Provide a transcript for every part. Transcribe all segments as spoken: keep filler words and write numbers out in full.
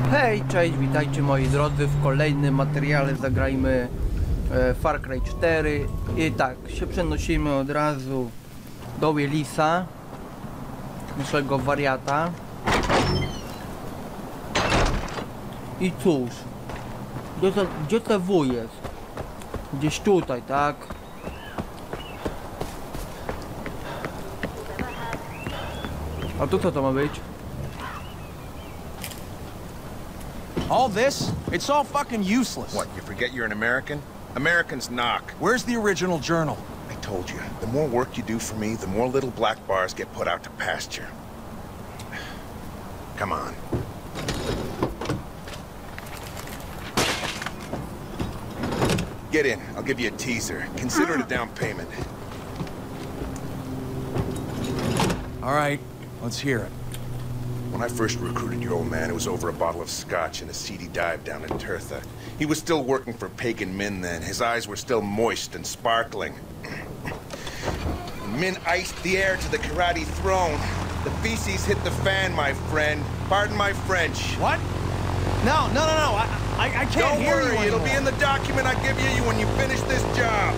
Hej, cześć, witajcie moi drodzy w kolejnym materiale. Zagrajmy e, Far Cry cztery. I tak, się przenosimy od razu do Willisa, naszego wariata. I cóż, gdzie to, gdzie to W jest? Gdzieś tutaj, tak? A tu co to ma być? All this? It's all fucking useless. What, you forget you're an American? Americans knock. Where's the original journal? I told you, the more work you do for me, the more little black bars get put out to pasture. Come on. Get in. I'll give you a teaser. Consider it a down payment. All right, let's hear it. When I first recruited your old man, it was over a bottle of scotch and a seedy dive down in Tirtha. He was still working for Pagan Min then. His eyes were still moist and sparkling. Min iced the heir to the karate throne. The feces hit the fan, my friend. Pardon my French. What? No, no, no, no. I, I, I can't Don't hear worry, you it'll be in the document I give you when you finish this job.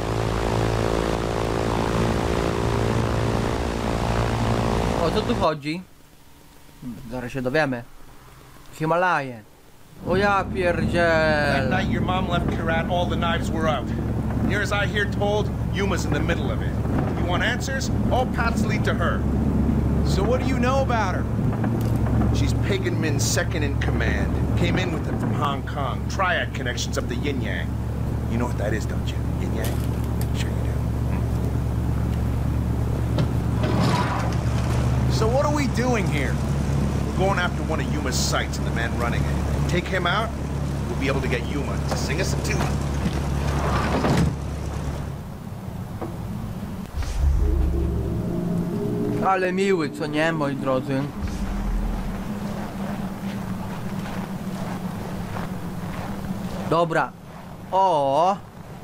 O co tu chodzi? Hmm, zaraz się dowiemy. Himalaje. O ja That pierdziel. night your mom left Karat, all the knives were out. Near as I hear told, Yuma's in the middle of it. You want answers? All paths lead to her. So what do you know about her? She's Pagan Min's second in command. Came in with him from Hong Kong. Triad connections up the Yin Yang. You know what that is, don't you? Yin Yang? Sure you do. So what are we doing here? We're going after one of Yuma's sites and the man running it. Take him out, we'll be able to get Yuma to sing us a tune. Ale miły, co nie, moi drodzy? Dobra. O.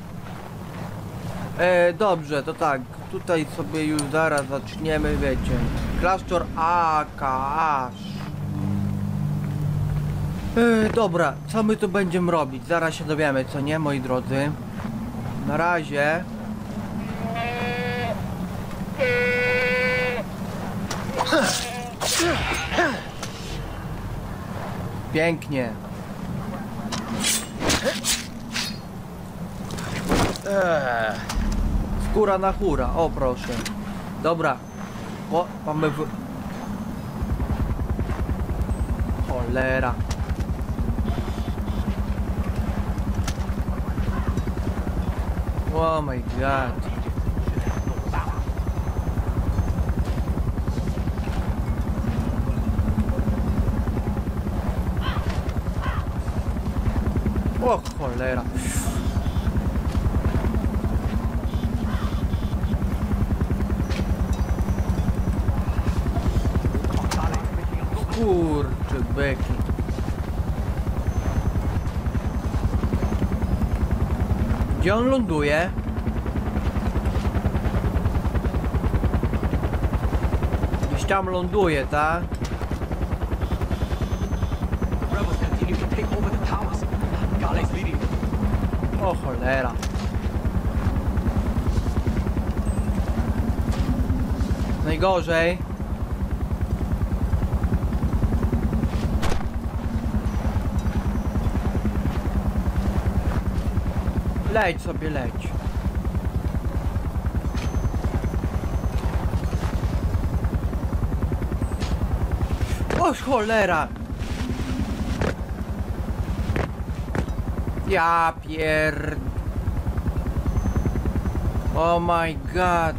E, dobrze, to tak. Tutaj sobie już zaraz zaczniemy, wiecie. Klasztor Akash. E, dobra, co my tu będziemy robić? Zaraz się dowiemy, co nie, moi drodzy? Na razie. Pięknie. Skóra na chóra, o proszę. Dobra. O, mamy w... Cholera. Oh my god. O cholera. Kurczę beki. Gdzie on ląduje? Gdzieś tam ląduje, tak? O cholera. Najgorzej. Leć sobie, leć. O cholera. Ja pier... Oh my god.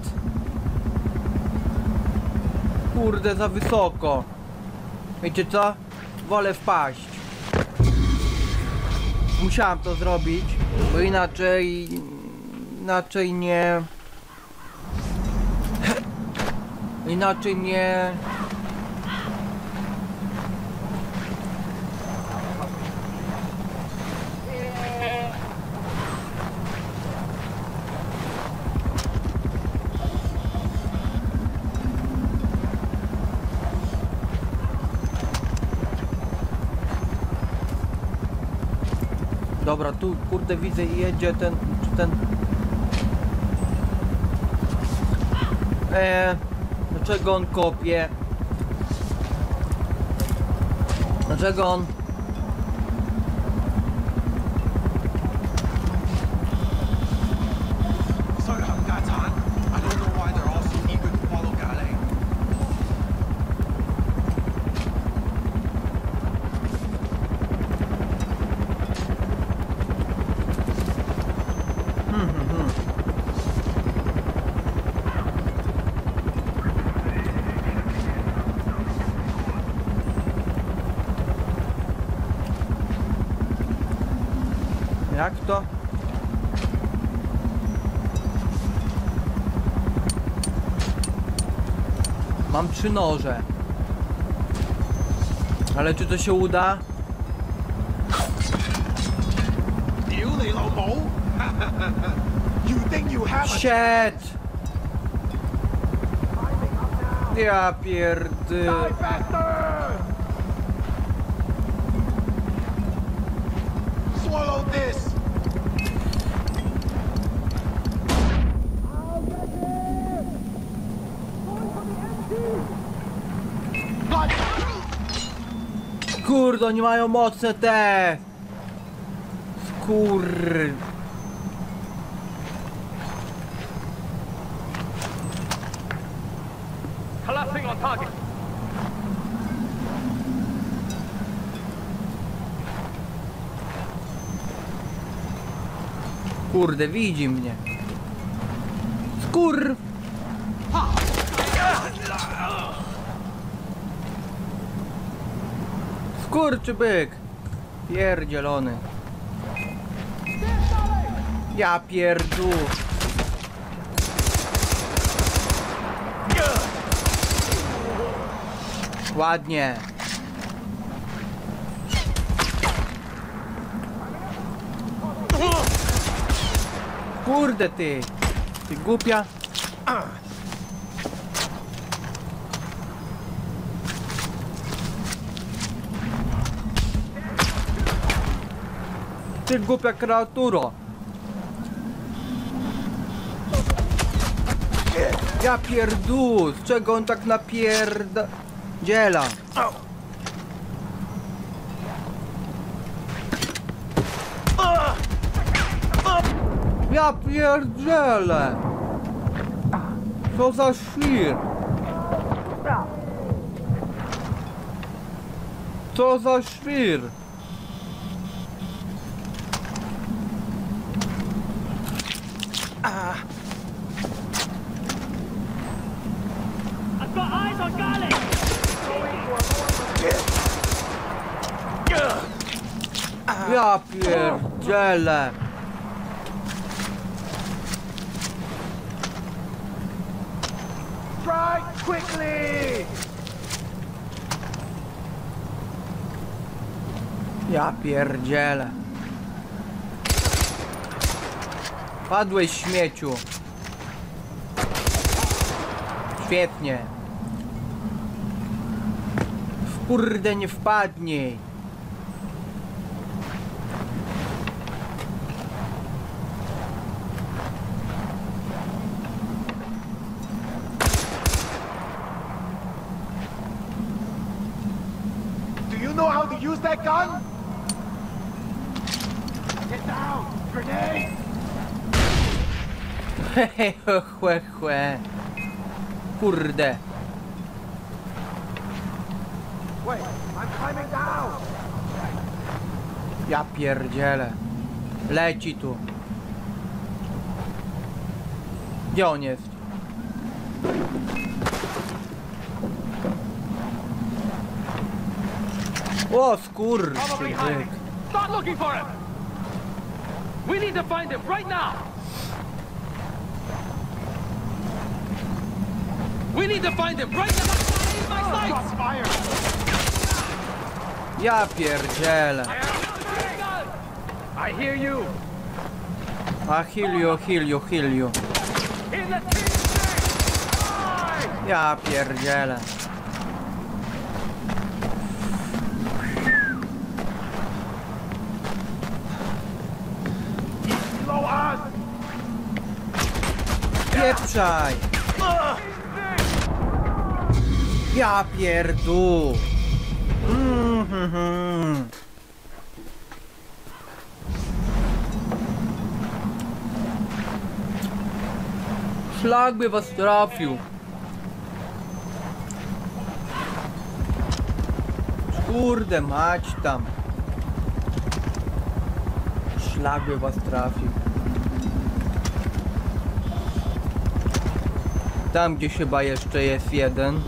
Kurde, za wysoko. Wiecie co? Wolę wpaść. Musiałem to zrobić, bo inaczej... Inaczej nie... Inaczej nie... Dobra, tu kurde widzę i jedzie ten, czy ten... Eee, dlaczego on kopie? Dlaczego on... Sorry, I'm Gatan. I don't know why they're all so eager to follow Gale. Jak to? Mam trzy noże. Ale czy to się uda? You, Lei Lo Mo? You think you have a Shit! Ja pierdy... Die faster! Swallow this! God! Kurde, oni mają mocne te... Skur... Collapsing on target. Kurde, widzi mnie. Skur... Skurczybyk! Pierdzielony. Ja pierdu. Ładnie. Kurde ty. Ty głupia. Ty głupia kreaturo. Ja pierdu. Z czego on tak napierda... Dziela. Ja pierdzielę. Co za świr. Co za świr. I've got eyes on Gale. Ja pierdzielę. Strike quickly! Ja pierdzielę. Padłeś, śmieciu. Świetnie. W kurde nie wpadnij. Do you know how to use that gun? Get down! Grenade! Hehe, chłe, chłe. Kurde. Wait, I'm climbing down! Ja pierdzielę. Leci tu. Gdzie on jest? O, skurczy. Cover behind me. Start looking for him. We need to find him right now. We need to find him right now. My sights. Shots fired! Ja pierdzielę. I hear you. A heal you, heal you, heal you. In the team. Ja pierdzielę. Spieprzaj! Ja pierdu! Mm -hmm -hmm. Szlak by was trafił. Kurde mać tam. Szlak by was trafił. Tam gdzieś chyba jeszcze jest jeden.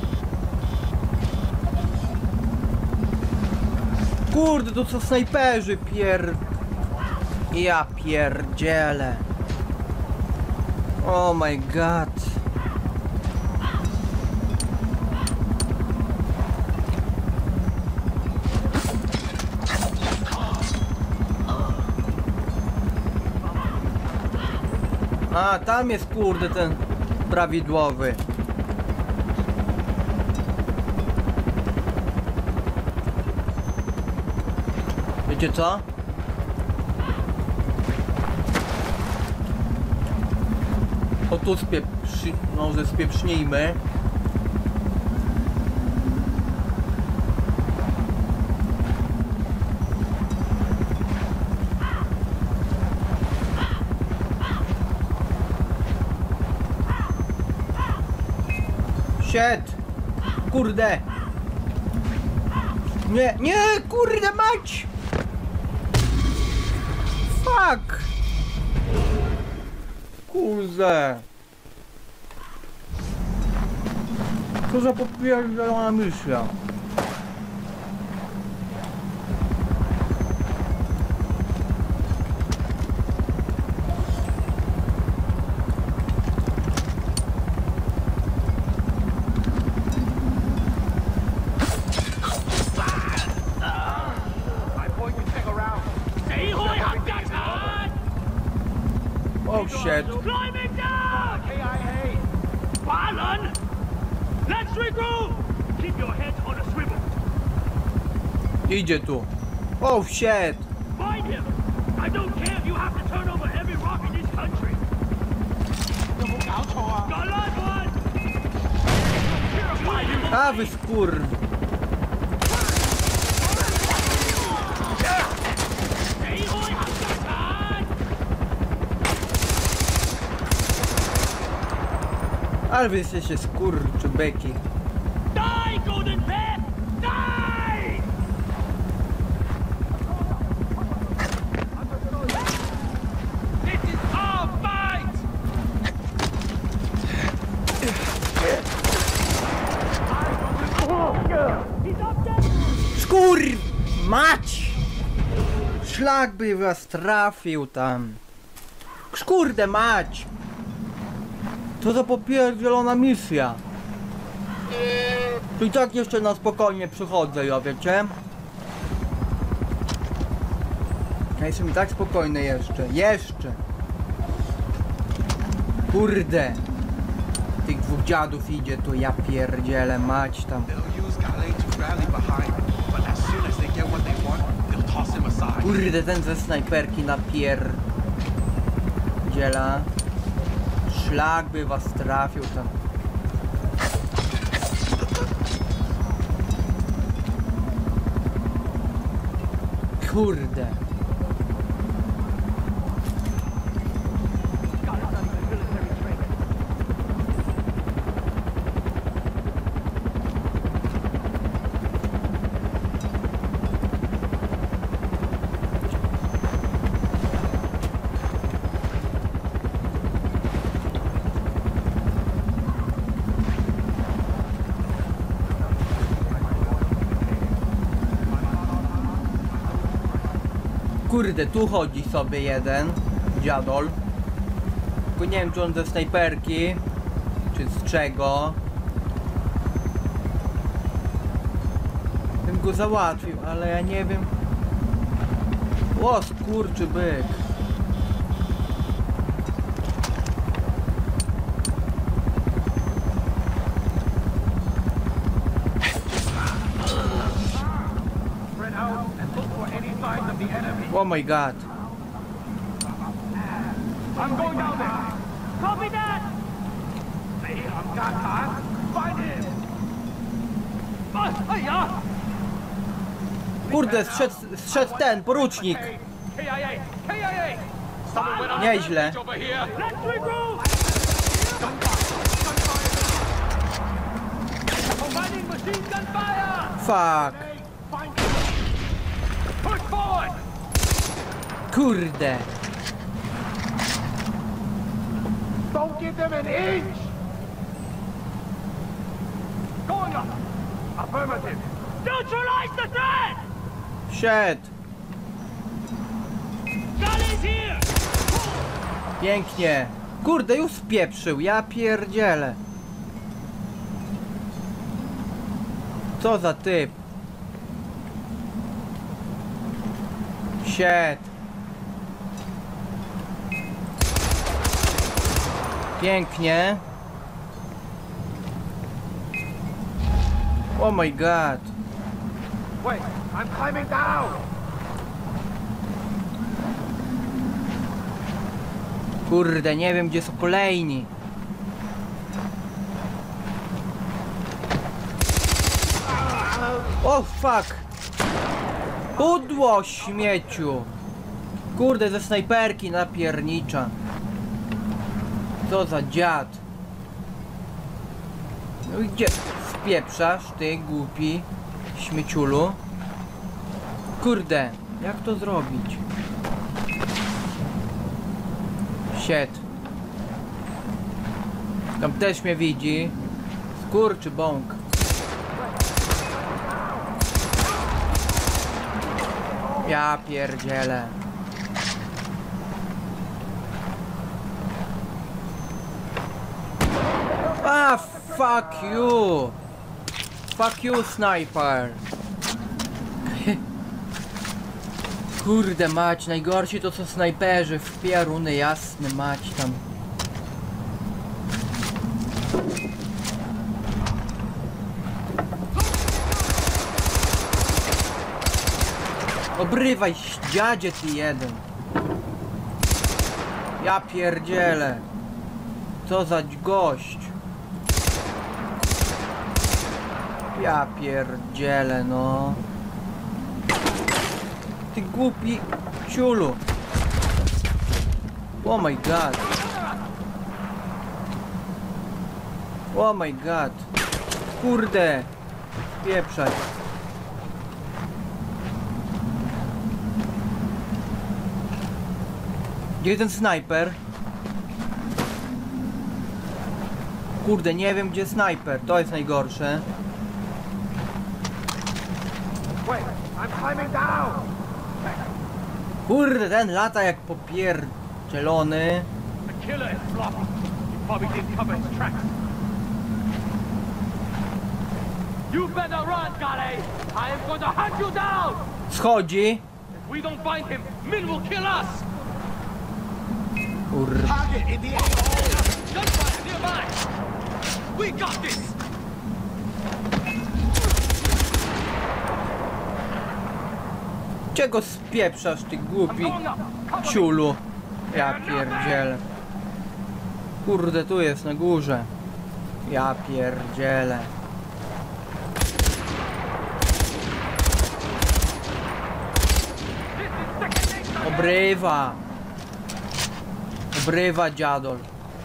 Kurde, to co snajperzy pier... Ja pierdzielę. Oh my god. A, tam jest kurde ten prawidłowy. Wiecie co? O tu spieprzy... może spieprznijmy. Shit! Kurde! Nie, nie, kurde mać! Fuck! Kurde! Co za popierdzielona misja? Oh shit. Climbing down! K I A! Balon! Let's regroup! Keep your head on a swivel. Idzie tu. Oh shit. Find him! I don't care if you have to turn over every rock in this country. Got last one! Find him! A wy skur... Ale wy jesteście skurczybyki. Die, Golden Bear! Die! This is our fight! Skur... Mać! Szlak by was trafił tam. Skurde mać! Co za popierdzielona misja. To i tak jeszcze na spokojnie przychodzę, ja wiecie? Ja jestem i tak spokojny jeszcze, jeszcze. Kurde. Tych dwóch dziadów idzie, to ja pierdzielę mać tam. Kurde, ten ze snajperki na pierdziela. Szlak by was trafił tam. Kurde. Kurde, tu chodzi sobie jeden dziadol. Tylko nie wiem, czy on ze snajperki, czy z czego. Bym go załatwił, ale ja nie wiem. O, skurczy byk. Oh my god. I'm going down there. Copy that! me, I'm Gatan. Find him! Ah, hiya! Kurde, zszedł, zszedł ten, porucznik. K I A! K I A! Someone went on Nieźle. rampage over here! Let's regroup! Commanding machine gun fire! Fuck. Push forward! Kurde. Don't give them an inch! Going up! Affirmative! Neutralize the threat! Shit. Gun is here! Pięknie. Kurde, już spieprzył, ja pierdzielę. Co za typ. Shit. Pięknie. Oh my god. Wait, I'm climbing down! Kurde, nie wiem gdzie są kolejni. O fuck. Pudło śmieciu. Kurde, ze snajperki napiernicza. Co za dziad. No i gdzie spieprzasz, ty głupi śmieciulu? Kurde, jak to zrobić? Shit. Tam też mnie widzi. Skurczy bąk. Ja pierdzielę. Ah, fuck you. Fuck you, sniper. Kurde mać, najgorsi to są snajperzy. W pieruny jasny mać tam. Obrywaj, dziadzie ty jeden. Ja pierdzielę. Co za gość. Ja pierdzielę, no. Ty głupi ciulu. Oh my god. Oh my god. Kurde. Pieprzaj. Gdzie ten snajper? Kurde, nie wiem gdzie snajper. To jest najgorsze. Wait, I'm climbing down! Kurde, ten lata jak popierdzielony. The killer is blocked. He probably didn't cover his tracks. You better run, Gale! I am going to hunt you down! Schodzi. If we don't find him, Min will kill us! Kurde. Target in the A O! Gunfire nearby! We got this! Czego spieprzasz, ty I'm głupi going up! Cover me! ciulu? Ja pierdzielę. Kurde, tu jest na górze. Ja pierdzielę. Obrywa. Obrywa dziadol.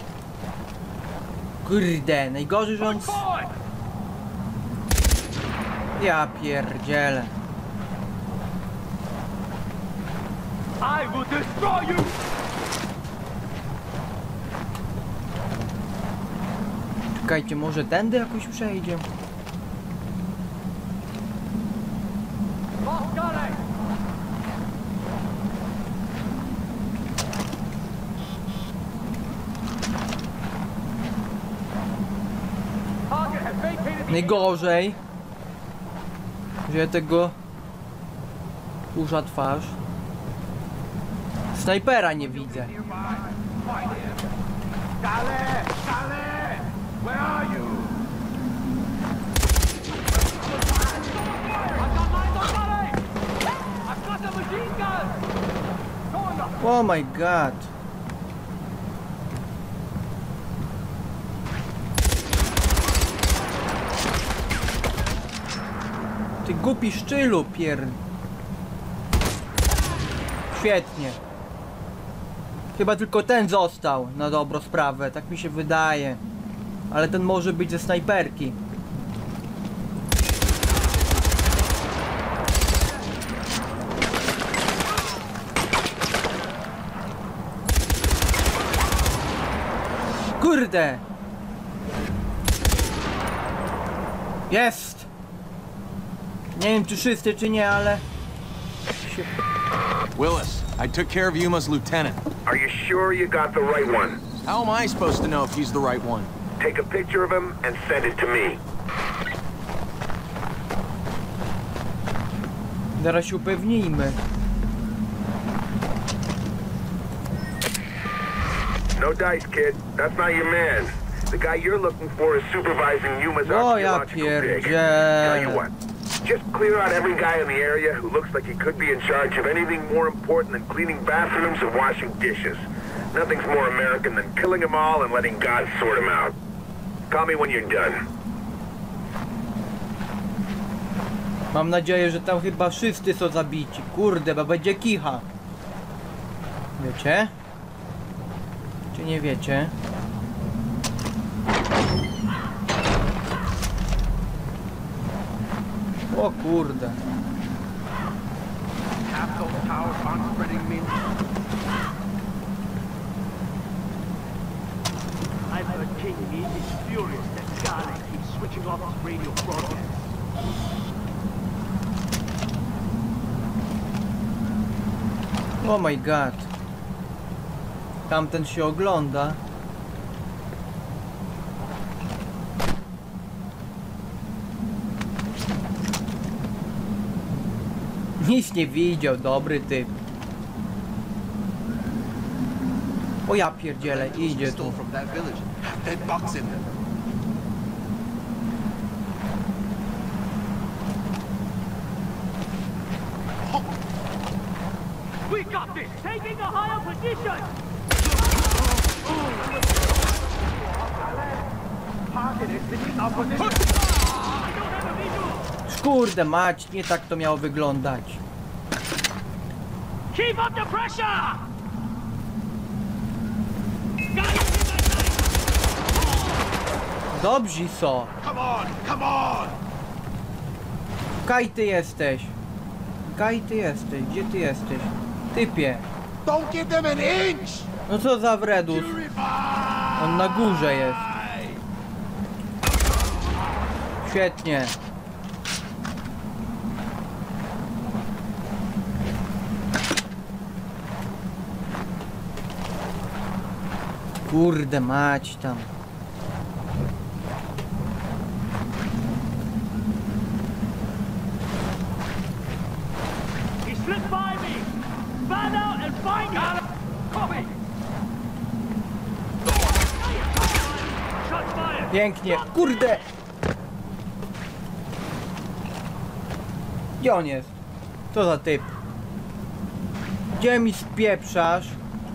Kurde, najgorzej, że on... Push forward! Ja pierdzielę. I will destroy you! Czekajcie, może tędy jakoś przejdzie? Lost Gale! Target has vacated the Najgorzej, że ja tego kurza twarz. Snajpera nie widzę. Find him! Gale! Gale! Where are you? I've got mines on Gale! I've got the machine gun! Going up! Oh my god. Głupi szczylu, pier... Świetnie. Chyba tylko ten został, na dobrą sprawę, tak mi się wydaje. Ale ten może być ze snajperki. Kurde! Jest! Nie wiem czy wszyscy czy nie, ale... się... Willis, I took care of Yuma's lieutenant. Are you sure you got the right one? How am I supposed to know if he's the right one? Take a picture of him and send it to me. Zaraz się upewnijmy. No dice, kid. That's not your man. The guy you're looking for is supervising Yuma's O ja archaeological dig. Tell you pierdzielę. what, just clear out every guy in the area who looks like he could be in charge of anything more important than cleaning bathrooms and washing dishes. Nothing's more American than killing them all and letting God sort them out. Call me when you're done. Mam nadzieję, że tam chyba wszyscy są zabici. Kurde, bo będzie kicha. Wiecie? Czy nie wiecie? O kurde. Half those towers aren't spreading me. I've heard King Mead is furious that Scarlet keeps switching off his radio broadcasts. Oh my god. Tamten się ogląda. Nic nie widział, dobry typ. O ja pierdzielę, idzie tu. From that village. Half dead bucks in there. We got this! Taking a higher position! Target is beneath our position. I don't have a visual! Kurde mać, nie tak to miało wyglądać. Keep up the pressure! Guys, in that night! Dobrzy są. Come on, come on! Kaj ty jesteś? Kaj ty jesteś? Gdzie ty jesteś? Typie. Don't give them an inch! No co za wredus? On na górze jest. Świetnie. Kurde mać tam. He slipped by me! Fan out and find him! Copy! Shot fired! Pięknie. Kurde. Gdzie on jest? Co za typ? Gdzie mi spieprzasz?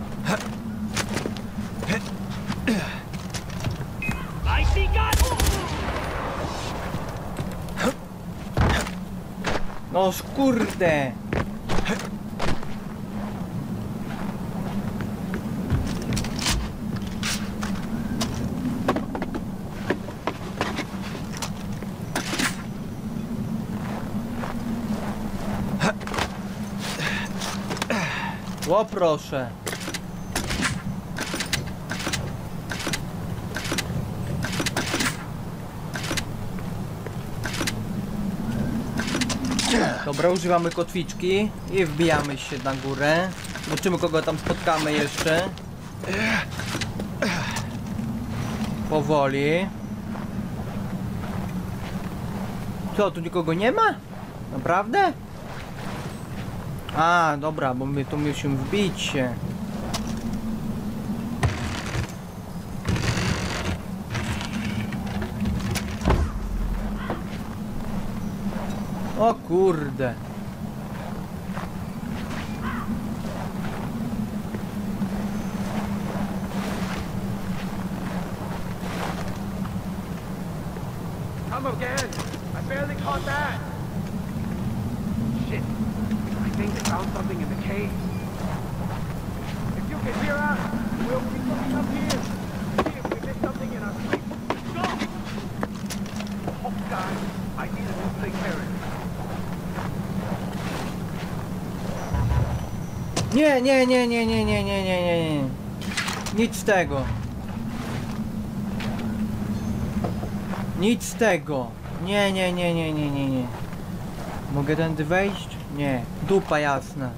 I see God! No kurde. O proszę. Dobra, używamy kotwiczki i wbijamy się na górę. Zobaczymy kogo tam spotkamy jeszcze. Powoli. Co, tu nikogo nie ma? Naprawdę? A, dobra, bo my tu musimy wbić się. O kurde. Come again. I barely caught that. something in the cave. If you can hear us, we'll keep looking up here. See if we miss something in our sleep. Go! Oh, God, I need a new thing carrier. Nie, nie, nie, nie, nie, nie, nie, nie, nie, nie. Nic z tego. Nic z tego. Nie, nie, nie, nie, nie, nie, nie. Mogę tędy wejść? Nie. Dupa jasna.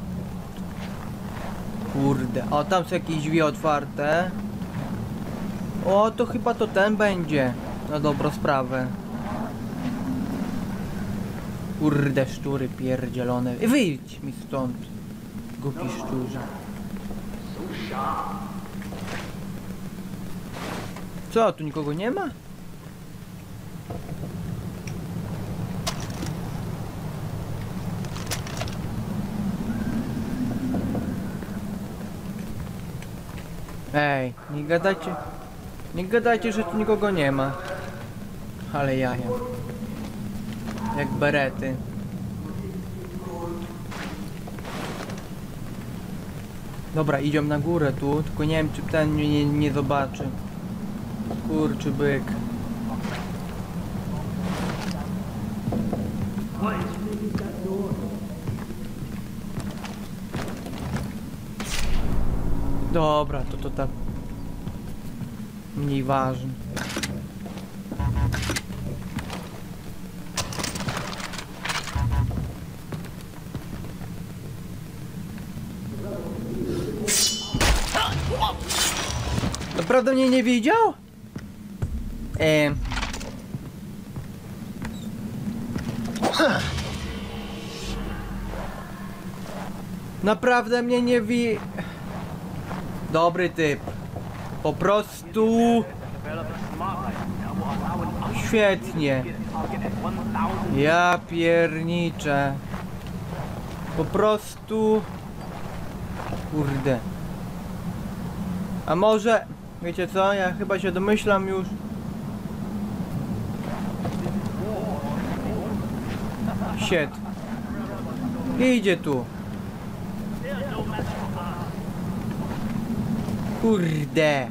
Kurde. O, tam są jakieś drzwi otwarte. O, to chyba to ten będzie. Na dobrą sprawę. Kurde, szczury pierdzielone. Wyjdź mi stąd. Głupi szczurze. Co, tu nikogo nie ma? Ej, nie gadajcie. Nie gadajcie, że tu nikogo nie ma. Ale jaja. Jak berety. Dobra, idziemy na górę tu, tylko nie wiem, czy ten mnie nie, nie zobaczy. Kurczy byk. Dobra, to to tak mniej ważne. Naprawdę mnie nie widział? Eee. Naprawdę mnie nie wi... Dobry typ. Po prostu... Świetnie. Ja pierniczę. Po prostu... Kurde. A może... Wiecie co? Ja chyba się domyślam już. Shit. Idzie tu. Kurde.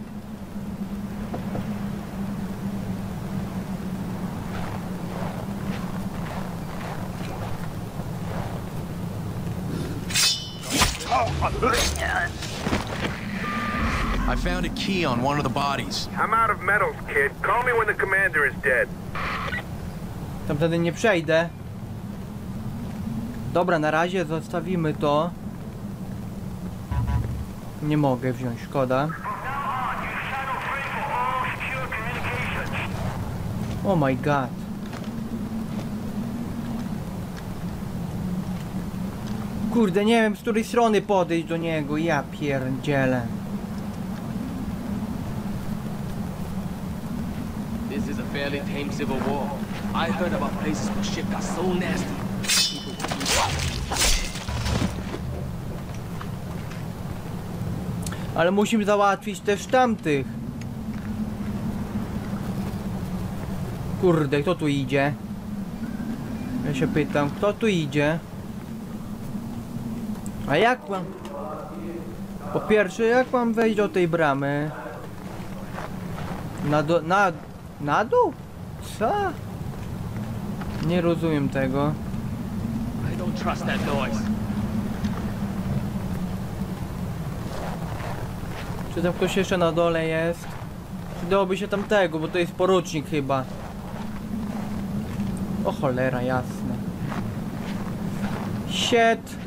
I found a key on one of the bodies. I'm out of metals, kid. Call me when the commander is dead. Tam wtedy nie przejdę. Dobra, na razie zostawimy to. Nie mogę wziąć, szkoda. Oh my god. Kurde, nie wiem, z której strony podejść do niego. Ja pierdzielę. This is a fairly tame civil war. I heard about places where shit got so nasty. Ale musimy załatwić też tamtych. Kurde, kto tu idzie? Ja się pytam, kto tu idzie? A jak mam... Po pierwsze, jak mam wejść do tej bramy? Na do... na... na dół? Co? Nie rozumiem tego. I don't trust that noise. Czy tam ktoś jeszcze na dole jest? Przydałoby się tamtego, bo to jest porucznik chyba. O cholera, jasne. Shit.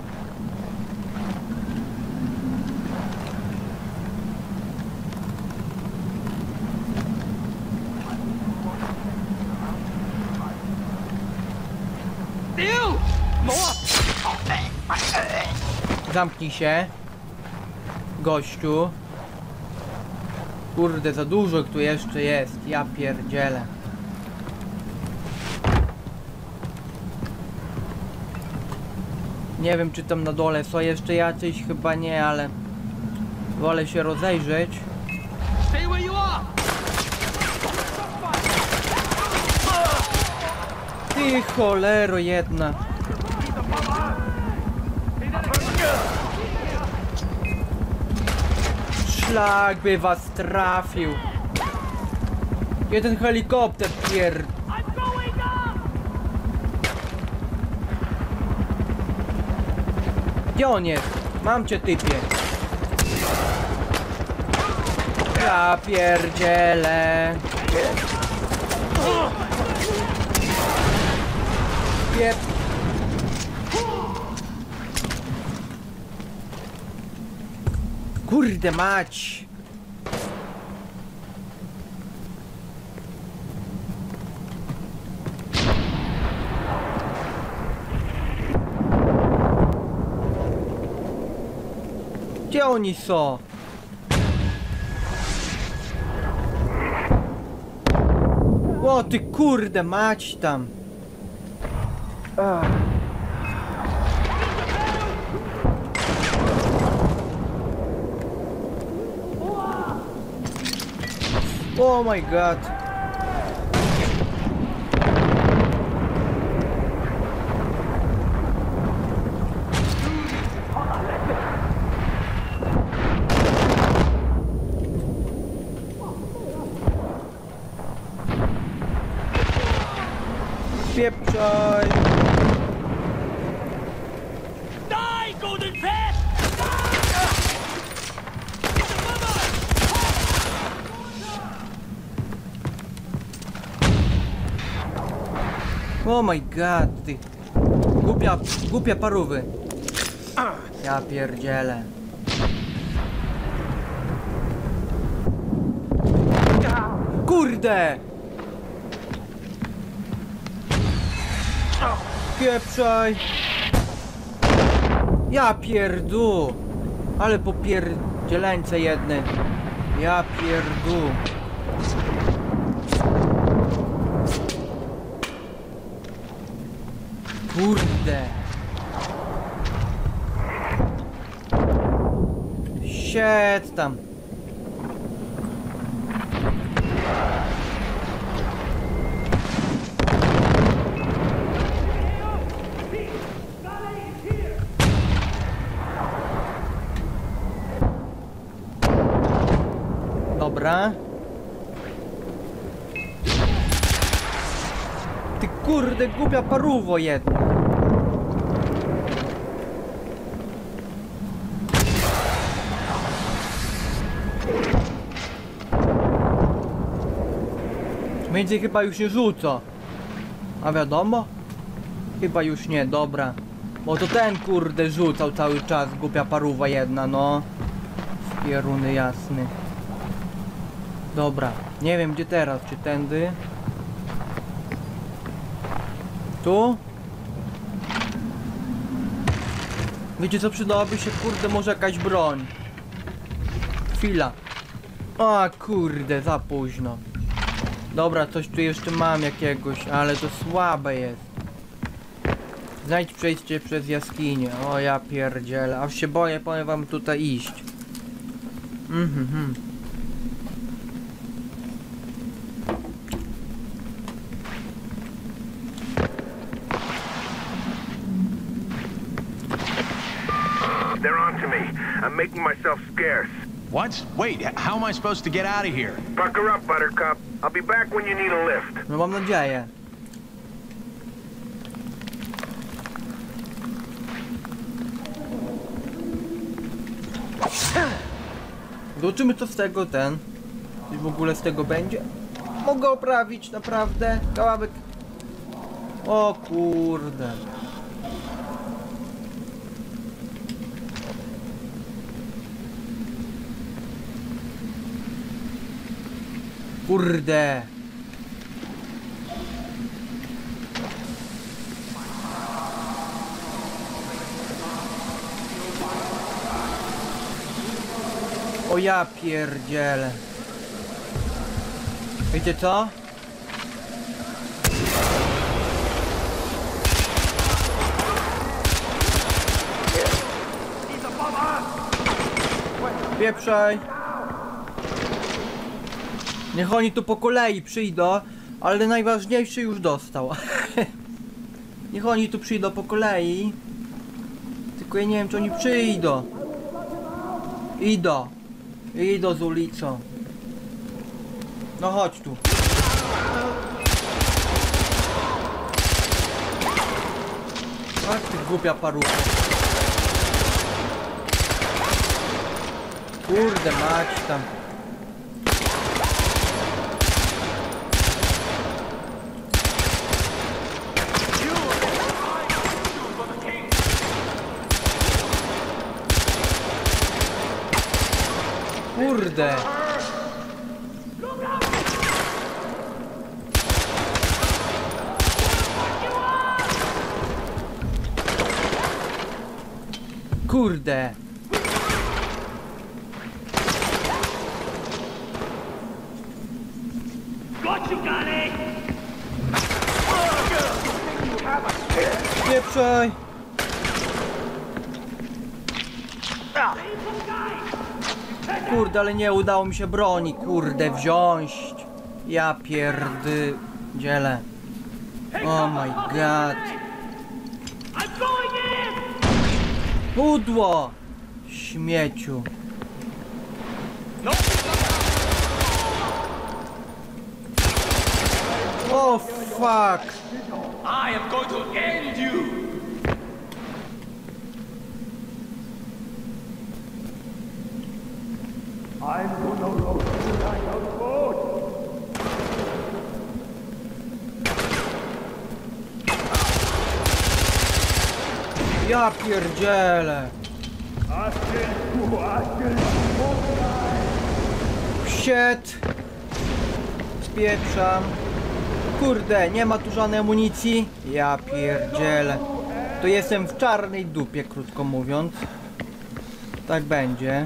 Zamknij się. Gościu. Kurde, za dużo tu jeszcze jest. Ja pierdzielę. Nie wiem, czy tam na dole są jeszcze jacyś, chyba nie, ale wolę się rozejrzeć. Stay where you are. Ty cholero jedna. Szlak by was trafił. Jeden helikopter pier... Gdzie on jest? Mam cię, typie. Ja pierdzielę. Pier... Kurde mać. Gdzie oni są? O ty kurde mać tam. Ach. Oh my god. Pieprzaj. Die, Golden Pet! Oh my god, ty. Głupia, głupia parówy. Ja pierdzielę. Kurde! Pieprzaj! Ja pierdu! Ale popierdzieleńce jedne. Ja pierdu. Kurde. Siedź tam. Dobra. Ty kurde głupia parówo jedna. Więcej chyba już nie rzuca. A wiadomo? Chyba już nie, dobra. Bo to ten kurde rzucał cały czas, głupia parówa jedna, no. Pieruny jasny. Dobra, nie wiem gdzie teraz, czy tędy? Tu? Wiecie co, przydałaby się kurde może jakaś broń. Chwila. O kurde, za późno. Dobra, coś tu jeszcze mam jakiegoś, ale to słabe jest. Znajdź przejście przez jaskinię. O ja pierdzielę, aż się boję, powiem wam tutaj iść. Mhm, mhm. They're on to me. I'm making myself scarce. What? Wait, h- how am I supposed to get out of here? Bucker up, Buttercup. I'll be back when you need a lift. No mam nadzieję. Zobaczymy co z tego ten. Czy w ogóle z tego będzie? Mogę oprawić naprawdę. Kawałek. O kurde. Kurde. O ja pierdzielę. Wiecie co? Pieprzaj. Niech oni tu po kolei przyjdą, ale najważniejszy już dostał. Niech oni tu przyjdą po kolei. Ty Tylko ja nie wiem, czy oni przyjdą. Idą. Idą z ulicą. No chodź tu. Ach ty głupia parucha. Kurde mać tam. Kurde. Kurde. Pieprzaj. Kurde, ale nie udało mi się broni, kurde, wziąć. Ja pierdzielę. Oh my god. Pudło! Śmieciu. Oh fuck. I am going to end you! I'm gonna roast you like a goat. Ja pierdzielę. Shit. Spieprzam. Kurde, nie ma tu żadnej amunicji. Ja pierdzielę. To jestem w czarnej dupie, krótko mówiąc. Tak będzie.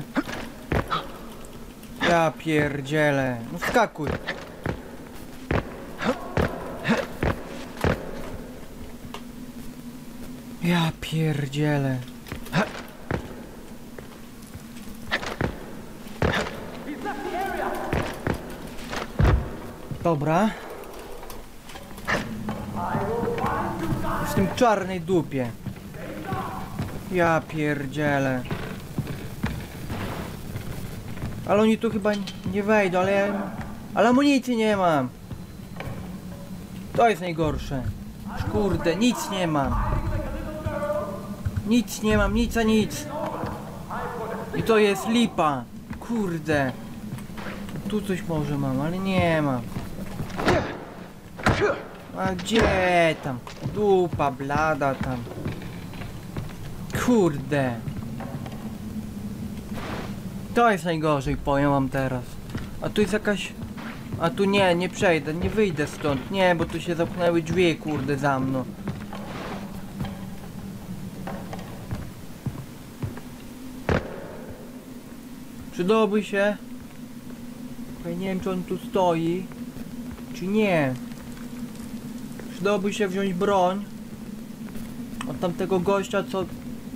Ja pierdzielę. No skakuj. Ja pierdzielę. Dobra. Jestem w czarnej dupie. Ja pierdzielę. Ale oni tu chyba nie wejdą, ale ja... Ale amunicji nie mam. To jest najgorsze. Kurde, nic nie mam. Nic nie mam, nic a nic. I to jest lipa. Kurde. Tu coś może mam, ale nie mam. A gdzie tam? Dupa blada tam. Kurde. To jest najgorzej, powiem wam teraz. A tu jest jakaś... A tu nie, nie przejdę, nie wyjdę stąd. Nie, bo tu się zamknęły drzwi, kurde, za mną. Przydałoby się... Ja nie wiem, czy on tu stoi, czy nie. Przydałoby się wziąć broń od tamtego gościa, co...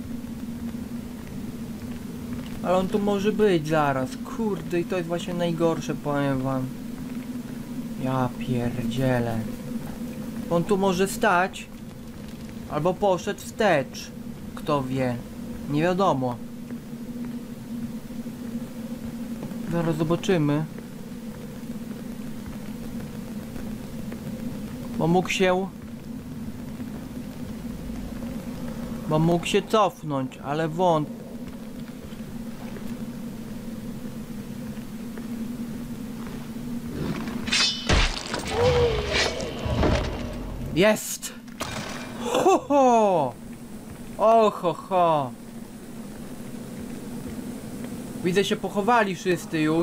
Ale on tu może być zaraz. Kurde, i to jest właśnie najgorsze, powiem wam. Ja pierdzielę. On tu może stać, albo poszedł wstecz. Kto wie. Nie wiadomo. Zaraz zobaczymy. Bo mógł się... Bo mógł się cofnąć, ale wąt... Jest! Ho ho! O ho ho! Widzę, się pochowali wszyscy już.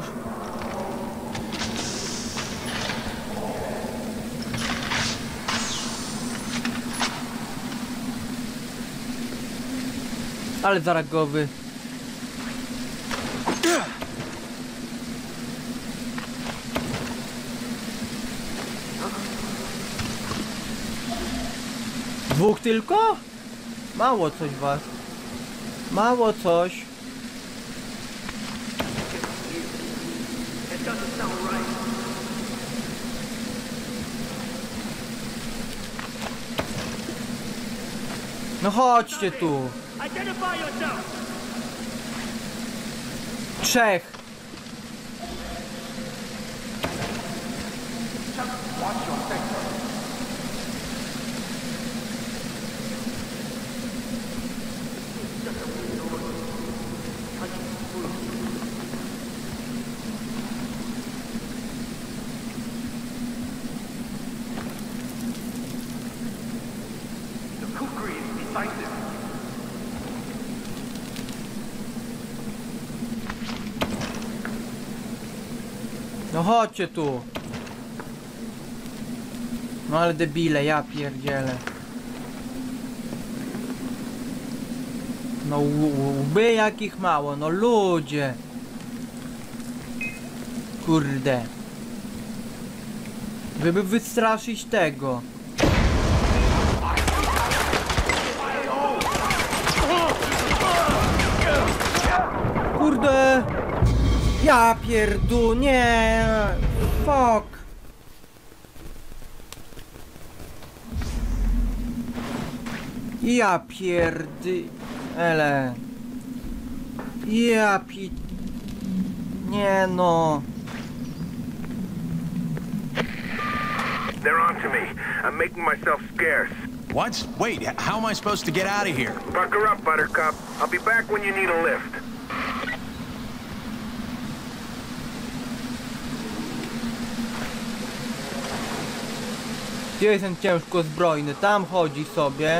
Ale zaragowy. Dwóch tylko? Mało coś was. Mało coś. No chodźcie tu. Identify yourself! Trzech. The kukri is decisive. No chodźcie tu. No ale debile, ja pierdzielę. No ł- łby jakich mało, no ludzie. Kurde. Żeby wystraszyć tego. Kurde. Ja pierdu, nie. Fuck. Ja pierdy... Ele... Ja pi... Nie no... They're on to me. I'm making myself scarce. What? Wait, h- how am I supposed to get out of here? Bucker up, Buttercup. I'll be back when you need a lift. Gdzie jest ten ciężko zbrojny? Tam chodzi sobie.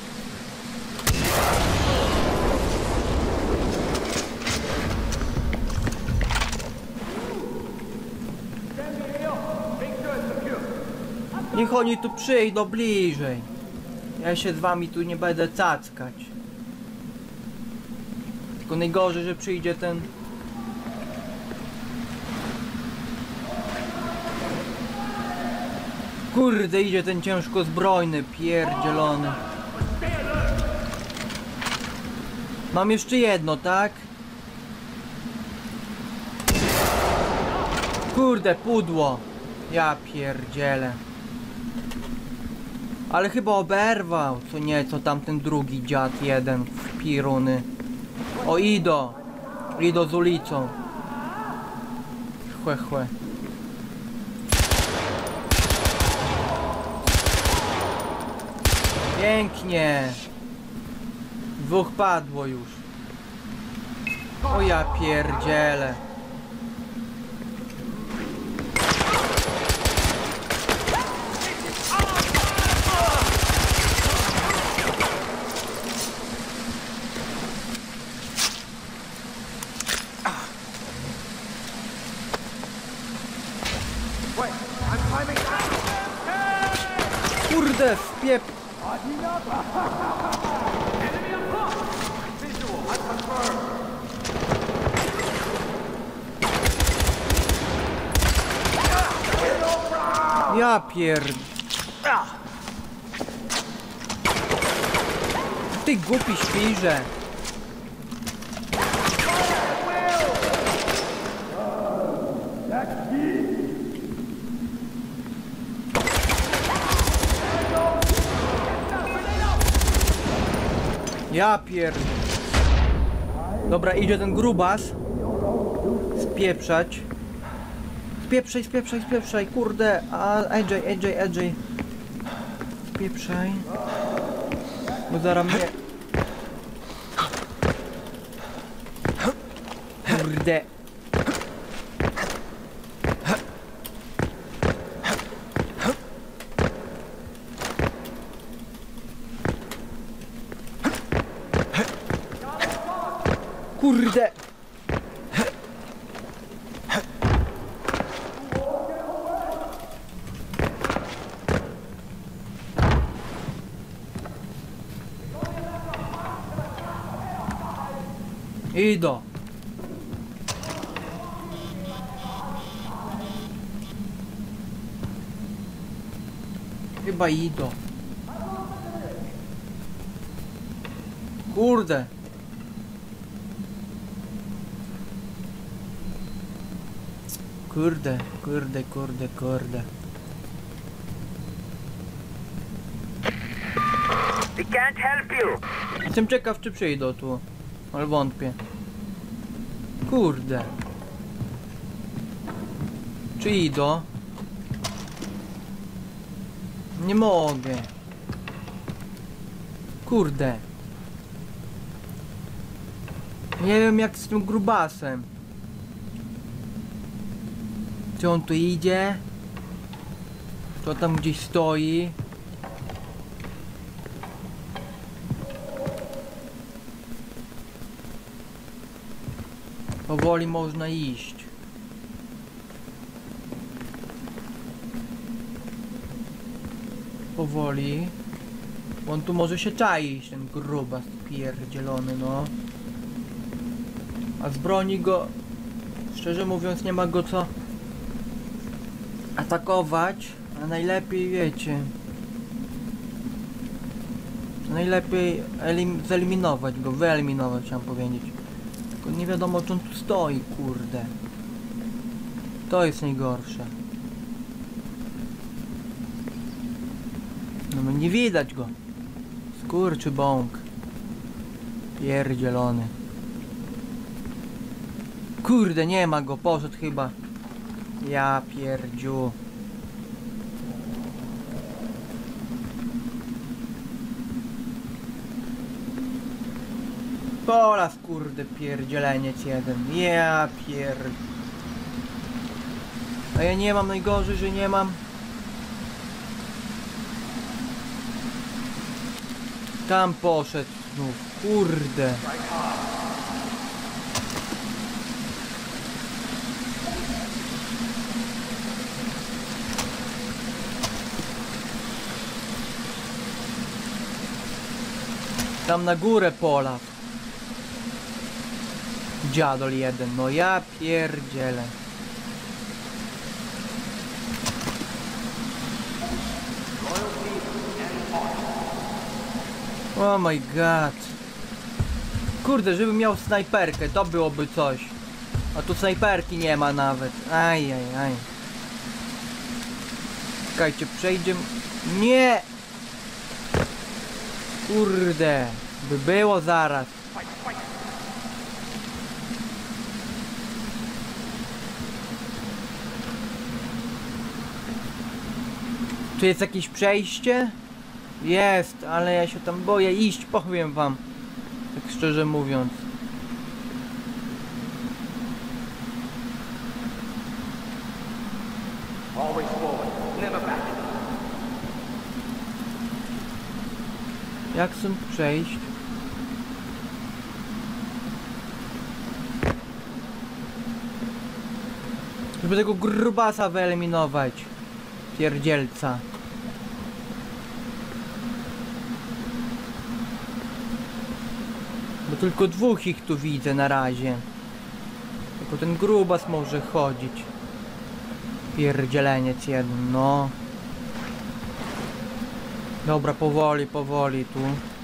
Niech oni tu przyjdą bliżej. Ja się z wami tu nie będę cackać. Tylko najgorzej, że przyjdzie ten... Kurde, idzie ten ciężko zbrojny, pierdzielony. Mam jeszcze jedno, tak? Kurde, pudło. Ja pierdzielę. Ale chyba oberwał, co nieco tamten drugi dziad jeden w piruny. O, ido. Ido z ulicą. Chłe, chłe. Pięknie. Dwóch padło już. O ja pierdzielę. Kurde, wpiep... Ja pierd... Ty głupi świrze. Ja pierd... Dobra, idzie ten grubas. Spieprzać. Spieprzaj, spieprzaj, spieprzaj, kurde. A, A J, A J, A J. Spieprzaj. Bo zaraz mnie... Kurde. Kurde. Idą. Chyba idą. Kurde. Kurde, kurde, kurde, kurde. He can't help you. Jestem ciekaw, czy przyjdą tu. Ale wątpię. Kurde. Czy idą? Nie mogę. Kurde. Nie wiem jak z tym grubasem. Czy on tu idzie? Czy on tam gdzieś stoi? Powoli można iść. Powoli. On tu może się czaić, ten grubas pierdzielony, no. A z broni go, szczerze mówiąc, nie ma go co atakować, a najlepiej, wiecie, najlepiej elim zeliminować go, wyeliminować, chciałem powiedzieć. Tylko nie wiadomo, czy on tu stoi, kurde. To jest najgorsze. No nie widać go. Skurczy bąk. Pierdzielony. Kurde, nie ma go, poszedł chyba. Ja pierdziu. Po raz kurde pierdzieleniec jeden. Ja pier... A ja nie mam, najgorzej, że nie mam. Tam poszedł znów, kurde. Tam na górę pola. Dziadol jeden, no ja pierdzielę. Oh my god. Kurde, żebym miał snajperkę, to byłoby coś. A tu snajperki nie ma nawet. Aj, aj, aj. Czekajcie, przejdziemy. Nie! Kurde, by było zaraz. Czy jest jakieś przejście? Jest, ale ja się tam boję iść, powiem wam. Tak szczerze mówiąc. Always forward, never back. Jak stąd przejść? Żeby tego grubasa wyeliminować. Pierdzielca. Bo tylko dwóch ich tu widzę na razie. Tylko ten grubas może chodzić. Pierdzieleniec jeden, no. Dobra, powoli, powoli tu.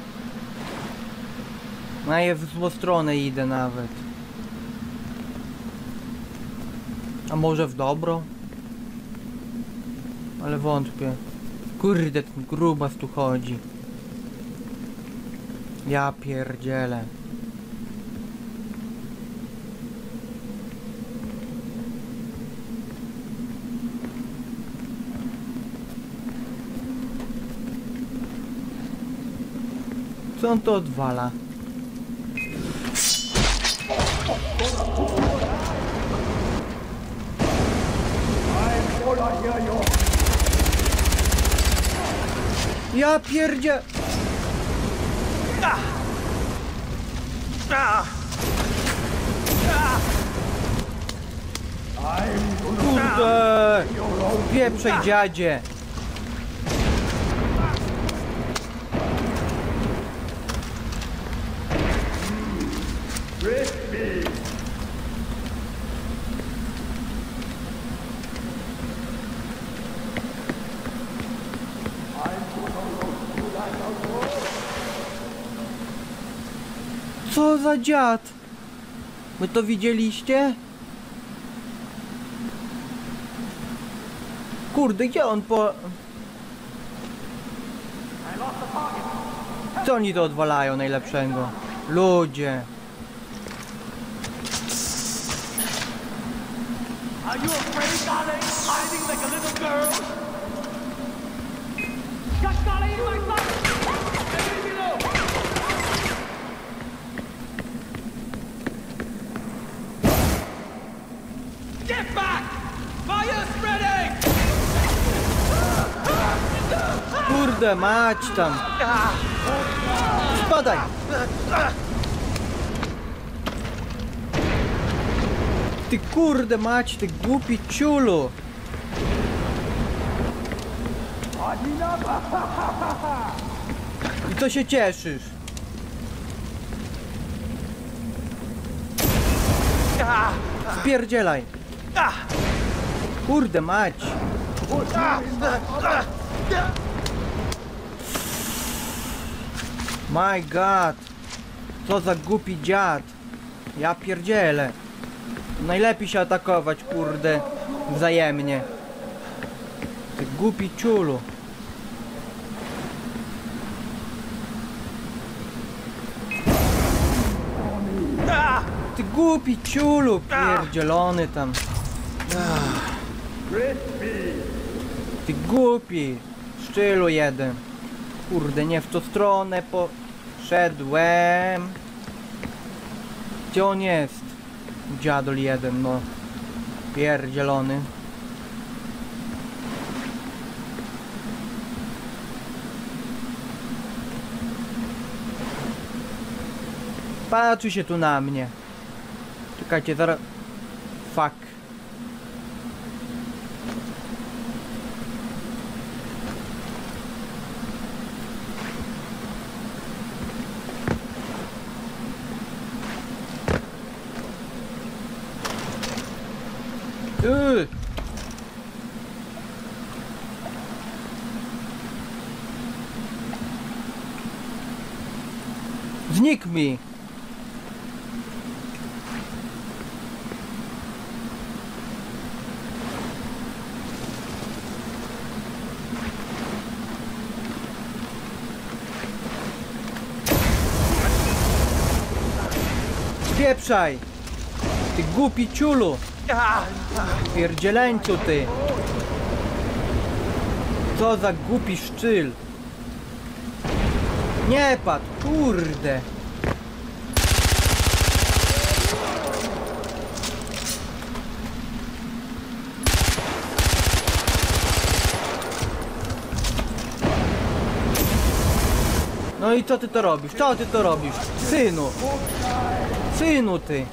No ja w złą stronę idę nawet. A może w dobrą? Ale wątpię. Kurde, ten grubas tu chodzi. Ja pierdzielę. Co on to odwala? Ja pierdzie... Kurde! Pieprzej, dziadzie! Co za dziad? Wy to widzieliście? Kurde, gdzie on po... Co oni to odwalają najlepszego? Ludzie. Are you afraid, darling? Hiding like a little girl? Got Charlie in my sight! Leave me alone! Get back! Fire spreading! Kurde, mać tam. Spadaj. Ty kurde mać, ty głupi ciulu. I co się cieszysz? Spierdzielaj. Kurde mać. My god. Co za głupi dziad. Ja pierdzielę. Najlepiej się atakować, kurde, wzajemnie. Ty głupi ciulu. Ty głupi ciulu, pierdzielony tam. Ty głupi, szczylu jeden. Kurde, nie w tą stronę poszedłem. Gdzie on jest? Dziadol jeden, no. Pierdzielony. Patrzy się tu na mnie. Czekajcie, zaraz... Fuck. Yy. Znikł mi. Spieprzaj. Ty głupi ciulu. Pierdzieleńcu ty. Co za głupi szczyl. Nie padł, kurde. No i co ty to robisz? Co ty to robisz? Synu. Synu ty.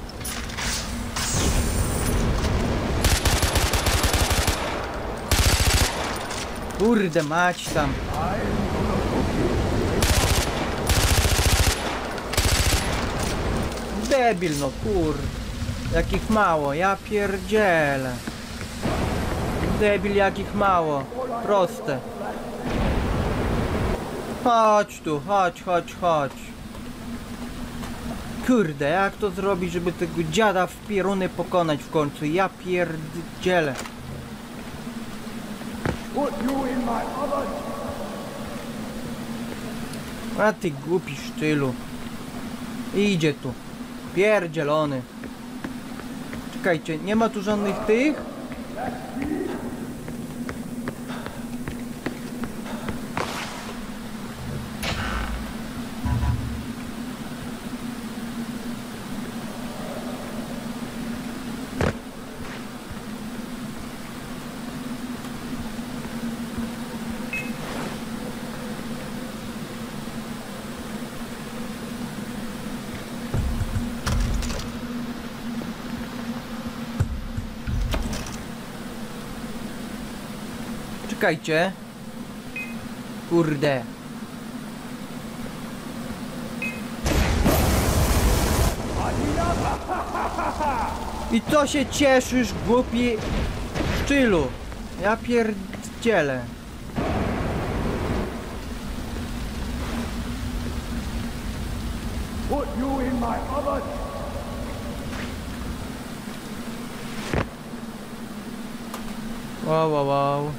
Kurde mać tam. Debil no kur. Jakich mało, ja pierdzielę. Debil jakich mało. Proste. Chodź tu, chodź, chodź, chodź. Kurde, jak to zrobić, żeby tego dziada w pieruny pokonać w końcu? Ja pierdzielę. A ty głupi szczylu. Idzie tu. Pierdzielony. Czekajcie, nie ma tu żadnych tych? Czekajcie. Kurde. I co się cieszysz, głupi szczylu? Ja pierdzielę. Put you in my oven! Wow, wow, wow.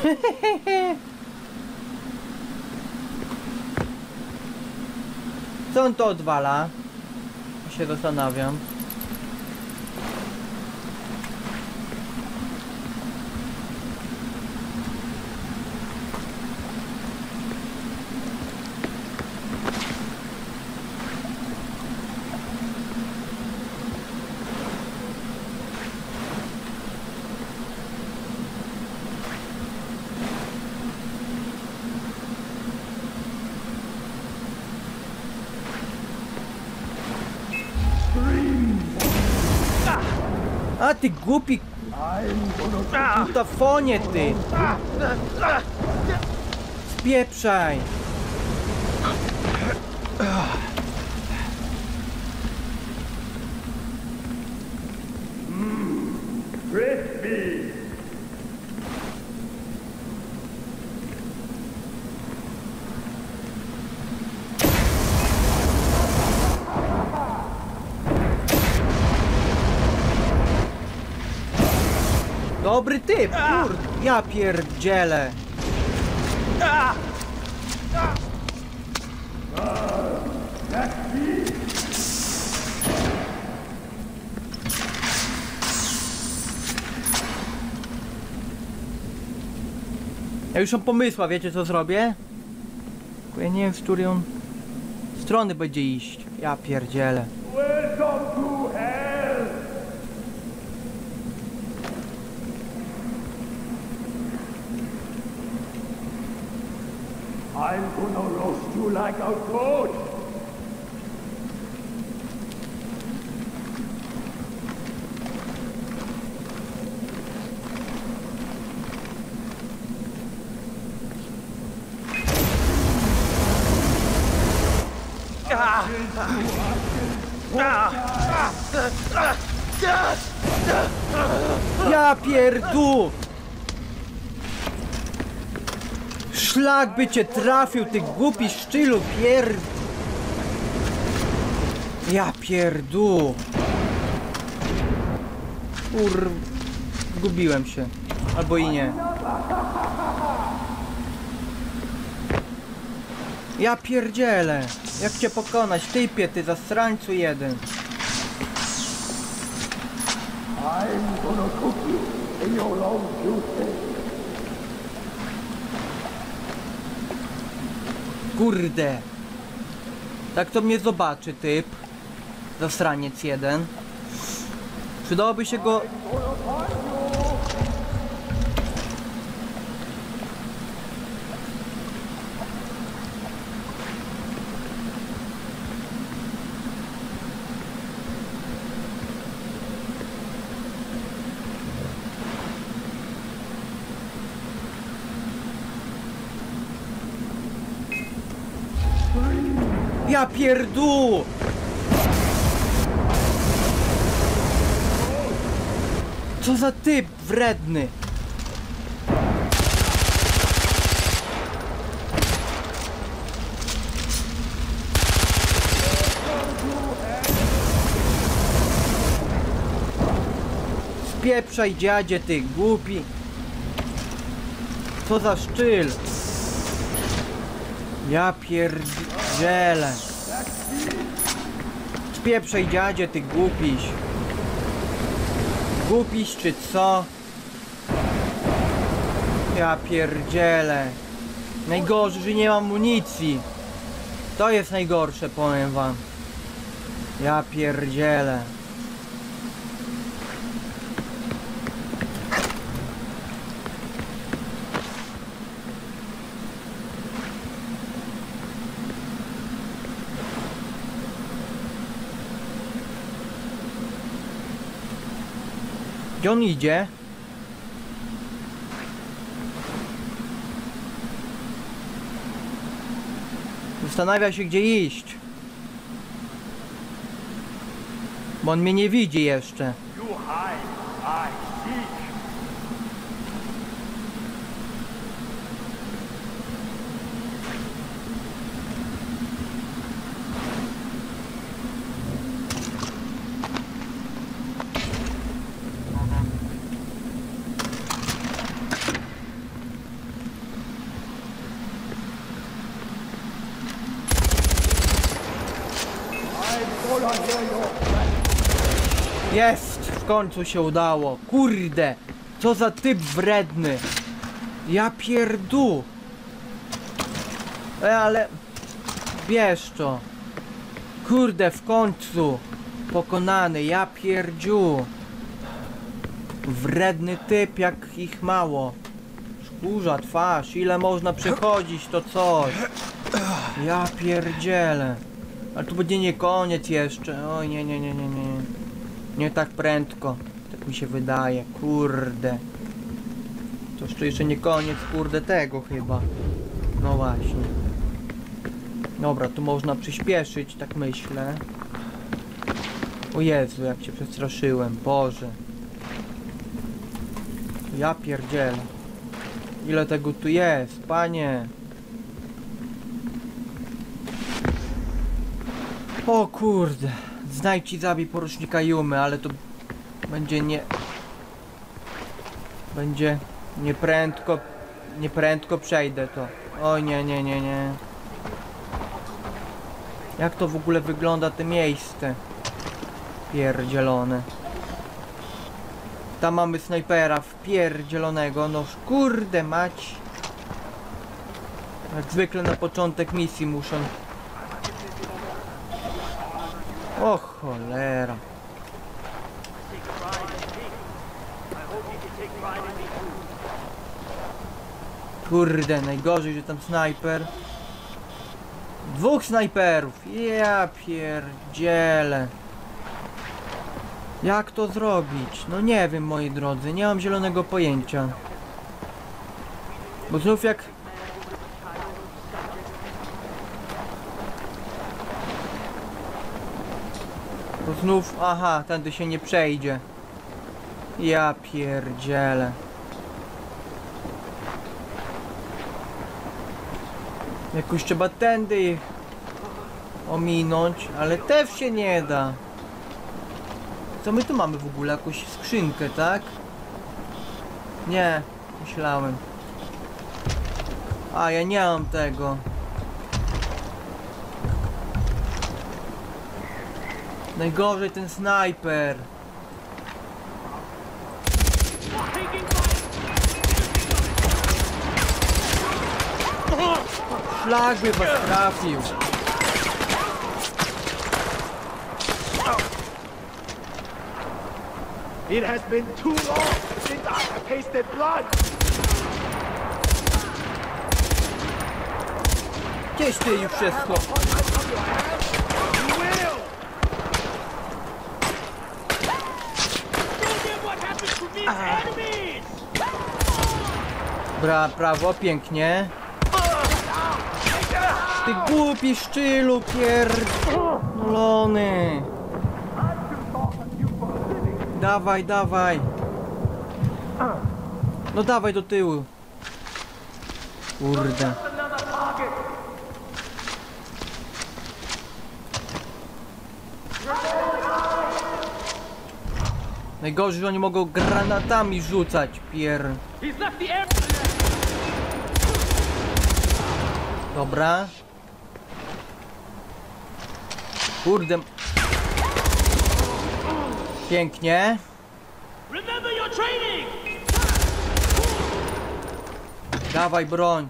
Co on to odwala? Się zastanawiam. A ty głupi kutafonie ty! Spieprzaj! Dobry typ, kurde, ja pierdzielę. Ja już mam pomysła, wiecie co zrobię? Tylko ja nie wiem, z której on strony będzie iść. Ja pierdzielę. Welcome to hell! I'm gonna roast you like a goat! Ja pierdu! Szlak by cię trafił, ty głupi szczylu, pierd... Ja pierdu! Kur... Zgubiłem się. Albo i nie. Ja pierdzielę! Jak cię pokonać, typie, ty zasrańcu jeden. I'm gonna cook you in your own juice. Kurde! Tak to mnie zobaczy typ. Zasraniec jeden. Przydałoby się go... Ja pierdu! Co za typ wredny! Spieprzaj dziadzie, ty głupi! Co za szczyl! Ja pierdzielę! Spieprzaj dziadzie, ty głupiś! Głupiś czy co? Ja pierdzielę! Najgorzej, że nie mam amunicji! To jest najgorsze, powiem wam! Ja pierdzielę! Gdzie on idzie? Zastanawia się, gdzie iść. Bo on mnie nie widzi jeszcze. You hide, I seek. Jest! W końcu się udało. Kurde! Co za typ wredny! Ja pierdu! E, ale... Bierz to! Kurde, w końcu! Pokonany, ja pierdziu! Wredny typ, jak ich mało. Szkurza twarz, ile można przechodzić, to coś. Ja pierdzielę. Ale tu będzie nie koniec jeszcze. Oj, nie, nie, nie, nie, nie. Nie tak prędko. Tak mi się wydaje, kurde. Toż to jeszcze nie koniec, kurde, tego chyba. No właśnie. Dobra, tu można przyspieszyć, tak myślę. O Jezu, jak cię przestraszyłem, Boże. Ja pierdzielę. Ile tego tu jest, panie? O kurde. Znajdź i zabij porucznika Yumy, ale to będzie nie... Będzie nieprędko... Nieprędko przejdę to. Oj, nie, nie, nie, nie. Jak to w ogóle wygląda, te miejsce? Pierdzielone. Tam mamy snajpera wpierdzielonego, no kurde mać. Jak zwykle na początek misji muszą. O cholera. Kurde, najgorzej, że tam snajper. Dwóch snajperów. Ja pierdzielę. Jak to zrobić? No nie wiem, moi drodzy, nie mam zielonego pojęcia. Bo znów jak... Bo znów... Aha, tędy się nie przejdzie. Ja pierdzielę. Jakoś trzeba tędy ich ominąć, ale też się nie da. Co my tu mamy w ogóle? Jakąś skrzynkę, tak? Nie, myślałem. A, ja nie mam tego. Najgorzej ten snajper. Szlak by was trafił. It has been too long since I have tasted blood. Gdzieś ty już wszystko. You will. Bra, prawo, pięknie. Ty głupi szczylu pierdolony. Dawaj, dawaj. No dawaj do tyłu. Kurde. Najgorzej, że oni mogą granatami rzucać, pier... Dobra. Kurde. Pięknie. Dawaj broń.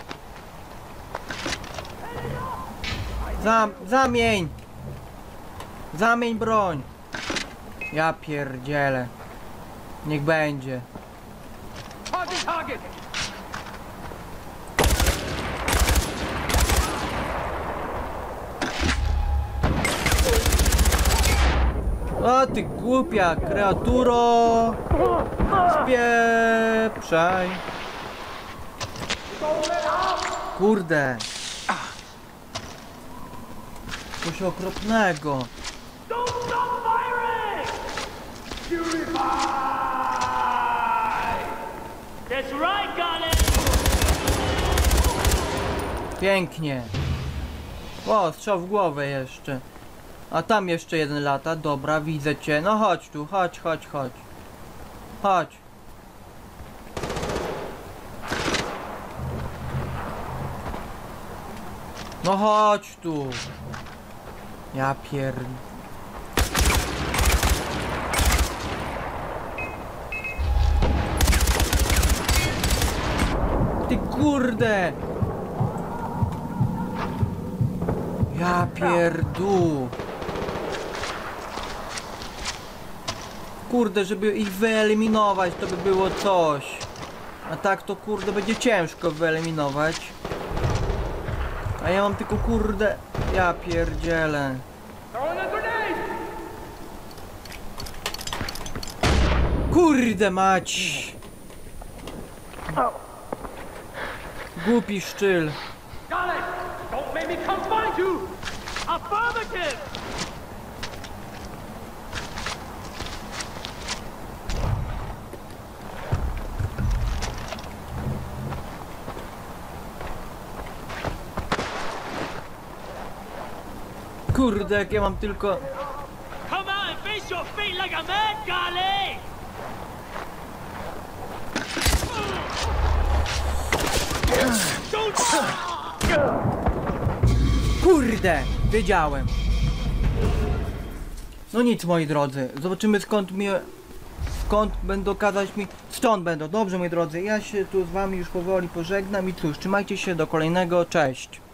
Zam, zamień. Zamień broń. Ja pierdzielę. Niech będzie. Target, target. O ty głupia kreaturo. Spieprzaj. Kurde. Coś okropnego. Pięknie. O, strzał w głowę jeszcze. A tam jeszcze jeden lata. Dobra, widzę cię. No chodź tu, chodź, chodź, chodź. Chodź. No chodź tu. Ja pier... kurde! Ja pierdół. Kurde, żeby ich wyeliminować, to by było coś. A tak to kurde będzie ciężko wyeliminować. A ja mam tylko kurde... Ja pierdzielę. Kurde mać! Głupi szczyl. Got it! Don't make me come find you! Affirmative! Kurde, jak ja mam tylko... Come out and face your fate like a man, Garley! Kurde! Wiedziałem. No nic, moi drodzy. Zobaczymy skąd mi... Skąd będą kazać mi... Stąd będą. Dobrze, moi drodzy. Ja się tu z wami już powoli pożegnam i cóż, trzymajcie się do kolejnego. Cześć.